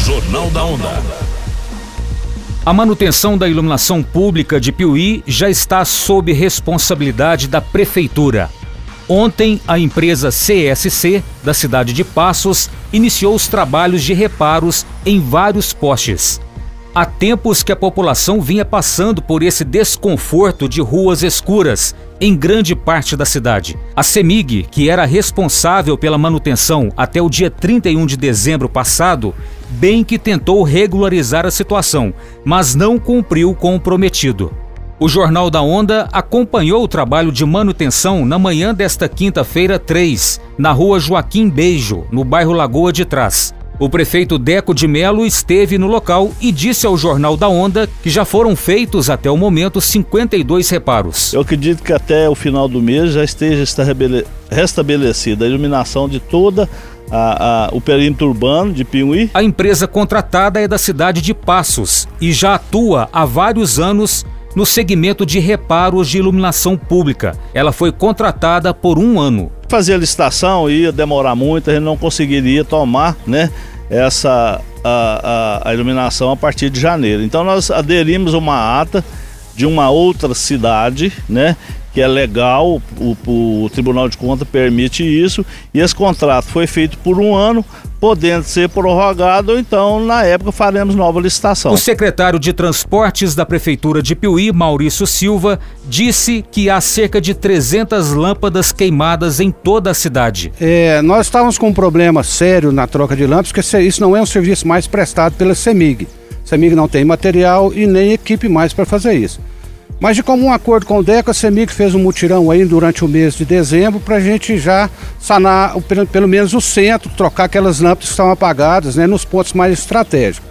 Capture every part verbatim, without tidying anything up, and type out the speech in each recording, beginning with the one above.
Jornal da Onda. A manutenção da iluminação pública de Piuí já está sob responsabilidade da Prefeitura. Ontem, a empresa C S C, da cidade de Passos, iniciou os trabalhos de reparos em vários postes. Há tempos que a população vinha passando por esse desconforto de ruas escuras em grande parte da cidade. A CEMIG, que era responsável pela manutenção até o dia trinta e um de dezembro passado, bem que tentou regularizar a situação, mas não cumpriu com o prometido. O Jornal da Onda acompanhou o trabalho de manutenção na manhã desta quinta-feira três, na rua Joaquim Beijo, no bairro Lagoa de Trás. O prefeito Deco de Melo esteve no local e disse ao Jornal da Onda que já foram feitos até o momento cinquenta e dois reparos. Eu acredito que até o final do mês já esteja restabelecida a iluminação de toda a, a, o perímetro urbano de Piuí. A empresa contratada é da cidade de Passos e já atua há vários anos no segmento de reparos de iluminação pública. Ela foi contratada por um ano. Fazer a licitação ia demorar muito, a gente não conseguiria tomar, né, essa a, a, a iluminação a partir de janeiro. Então nós aderimos uma ata de uma outra cidade, né, que é legal, o, o Tribunal de Contas permite isso, e esse contrato foi feito por um ano, podendo ser prorrogado, ou então na época faremos nova licitação. O secretário de Transportes da Prefeitura de Piuí, Maurício Silva, disse que há cerca de trezentas lâmpadas queimadas em toda a cidade. É, nós estávamos com um problema sério na troca de lâmpadas, porque isso não é um serviço mais prestado pela CEMIG. A CEMIG não tem material e nem equipe mais para fazer isso. Mas de comum acordo com o Deco, a CEMIG fez um mutirão aí durante o mês de dezembro para a gente já sanar pelo, pelo menos o centro, trocar aquelas lâmpadas que estavam apagadas, né, nos pontos mais estratégicos.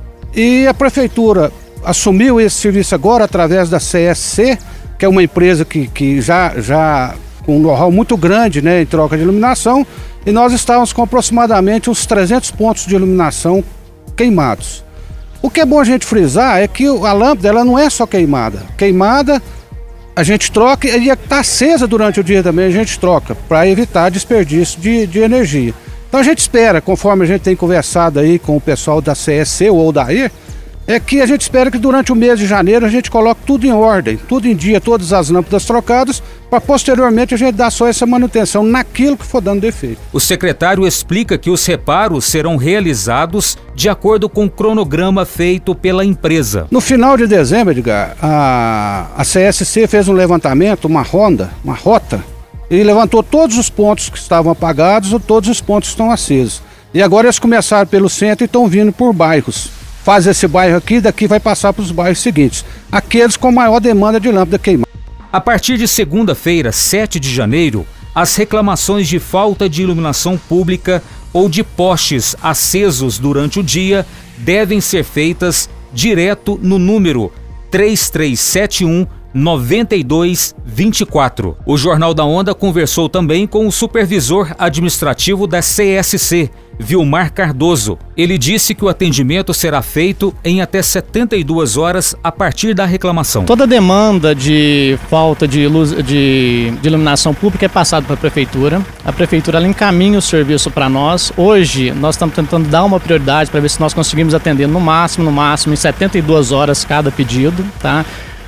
E a Prefeitura assumiu esse serviço agora através da C S C, que é uma empresa que, que já, já com um know-how muito grande, né, em troca de iluminação, e nós estávamos com aproximadamente uns trezentos pontos de iluminação queimados. O que é bom a gente frisar é que a lâmpada ela não é só queimada. Queimada a gente troca e está acesa durante o dia também a gente troca, para evitar desperdício de, de energia. Então a gente espera, conforme a gente tem conversado aí com o pessoal da C S C ou da I R, é que a gente espera que durante o mês de janeiro a gente coloque tudo em ordem, tudo em dia, todas as lâmpadas trocadas, para posteriormente a gente dar só essa manutenção naquilo que for dando defeito. O secretário explica que os reparos serão realizados de acordo com o cronograma feito pela empresa. No final de dezembro, Edgar, a, a C S C fez um levantamento, uma ronda, uma rota, e levantou todos os pontos que estavam apagados ou todos os pontos que estão acesos. E agora eles começaram pelo centro e estão vindo por bairros. Faz esse bairro aqui, daqui vai passar para os bairros seguintes, aqueles com maior demanda de lâmpada queimada. A partir de segunda-feira, sete de janeiro, as reclamações de falta de iluminação pública ou de postes acesos durante o dia devem ser feitas direto no número três três sete um, nove dois dois quatro. O Jornal da Onda conversou também com o supervisor administrativo da C S C, Vilmar Cardoso. Ele disse que o atendimento será feito em até setenta e duas horas a partir da reclamação. Toda demanda de falta de, luz, de, de iluminação pública é passada para a Prefeitura. A Prefeitura ela encaminha o serviço para nós. Hoje nós estamos tentando dar uma prioridade para ver se nós conseguimos atender no máximo, no máximo em setenta e duas horas cada pedido, tá?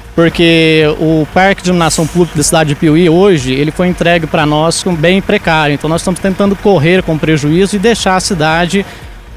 Porque o Parque de Iluminação Pública da cidade de Piuí hoje, ele foi entregue para nós com bem precário. Então nós estamos tentando correr com prejuízo e deixar a cidade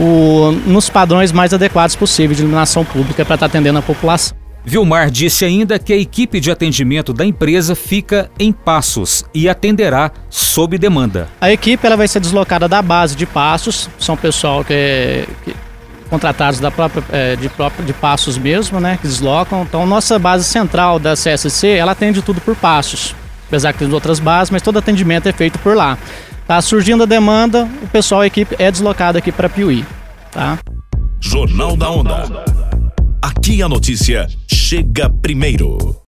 o, nos padrões mais adequados possíveis de iluminação pública para estar atendendo a população. Vilmar disse ainda que a equipe de atendimento da empresa fica em Passos e atenderá sob demanda. A equipe ela vai ser deslocada da base de Passos, são pessoal que... É, que contratados da própria, é, de, própria, de Passos mesmo, né, que deslocam. Então, nossa base central da C S C, ela atende tudo por Passos, apesar que tem outras bases, mas todo atendimento é feito por lá. Tá surgindo a demanda, o pessoal, a equipe é deslocada aqui para Piuí, tá? Jornal da Onda. Aqui a notícia chega primeiro.